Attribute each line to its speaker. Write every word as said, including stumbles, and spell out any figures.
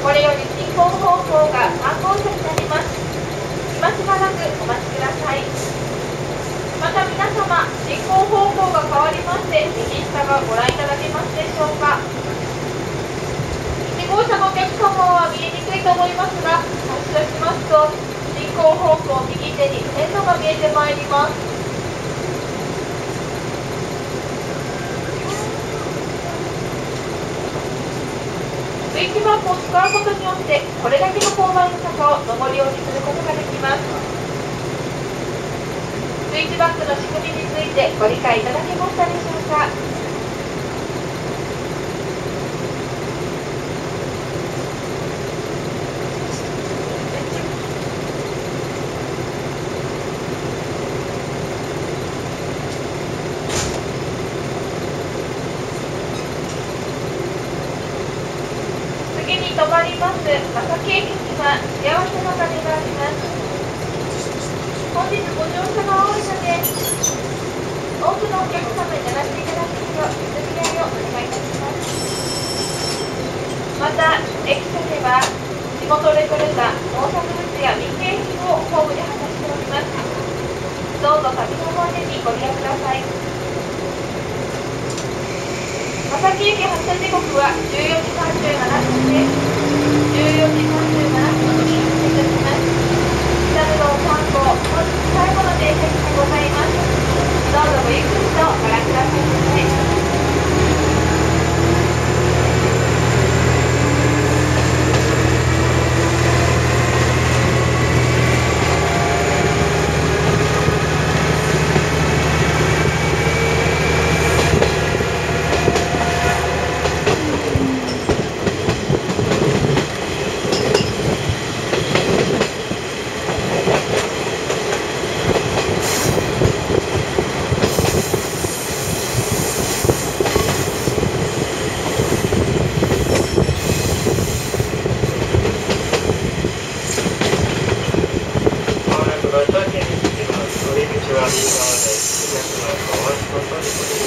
Speaker 1: これより進行方向がさん号車になります。今しばらくお待ちください。また皆様、進行方向が変わりまして、右下がご覧いただけますでしょうか。いち号車のお客様は見えにくいと思いますが、発車しますと、進行方向右手に線路が見えてまいります。スイッチバックを使うことによって、これだけの勾配の坂を上り下りすることができます。スイッチバックの仕組みについてご理解いただけましたでしょうか。次に止まります正木駅には幸せの鐘があります。本日ご乗車が多いので、多くのお客様に鳴らしていただけるよう譲り合いをお願いいたします。また、駅舎では地元で採れた農作物や民芸品をホームで販売しております。どうぞ旅の思い出にご利用ください。正木駅発車時刻はじゅうよじさんじゅうななふんです。じゅうよじさんじゅうななふんに発車いたします。北部道さん号、本日最後の停車でございます。どうぞごゆっくりとご覧くださいませ。
Speaker 2: 乗り口は右側で、次のお待ちの通り